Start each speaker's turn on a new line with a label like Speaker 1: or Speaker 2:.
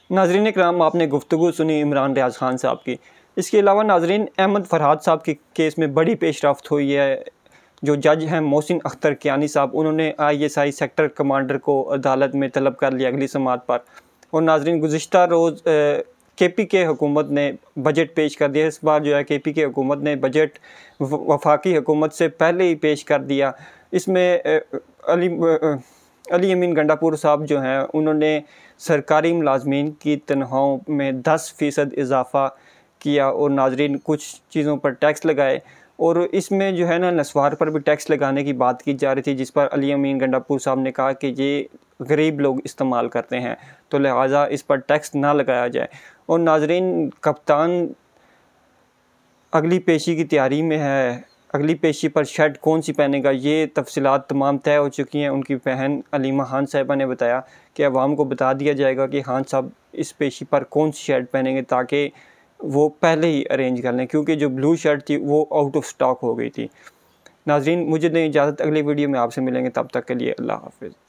Speaker 1: नाज़रीन इकराम, आपने गुफ्तगू सुनी इमरान रियाज खान साहब की। इसके अलावा नाज़रीन, अहमद फरहाद साहब के केस में बड़ी पेशरफ्त हुई है। जो जज हैं मोहसिन अख्तर कियानी साहब, उन्होंने ISI सेक्टर कमांडर को अदालत में तलब कर लिया अगली समात पर। और नाज़रीन, गुज़िश्ता रोज़ KPK हुकूमत ने बजट पेश कर दिया। इस बार जो है KPK हुकूमत ने बजट वफाकी हुकूमत से पहले ही पेश कर दिया। इसमें अमीन गंडापुर साहब जो हैं, उन्होंने सरकारी मुलाजमीन की तनख्वाहों में 10% इजाफ़ा किया और नाज़रीन कुछ चीज़ों पर टैक्स लगाए। और इसमें जो है ना, नस्वार पर भी टैक्स लगाने की बात की जा रही थी, जिस पर अमीन गंडापुर साहब ने कहा कि ये गरीब लोग इस्तेमाल करते हैं, तो लिहाजा इस पर टैक्स ना लगाया जाए। और नाज़रीन, कप्तान अगली पेशी की तैयारी में है। अगली पेशी पर शर्ट कौन सी पहनेगा, ये तफसीलात तमाम तय हो चुकी हैं। उनकी बहन अलीमा खान साहिबा ने बताया कि अवाम को बता दिया जाएगा कि खान साहब इस पेशी पर कौन सी शर्ट पहनेंगे, ताकि वो पहले ही अरेंज कर लें, क्योंकि जो ब्लू शर्ट थी वो आउट ऑफ स्टॉक हो गई थी। नाज़रीन, मुझे दें इजाज़त, अगली वीडियो में आपसे मिलेंगे। तब तक के लिए अल्लाह हाफ़िज़।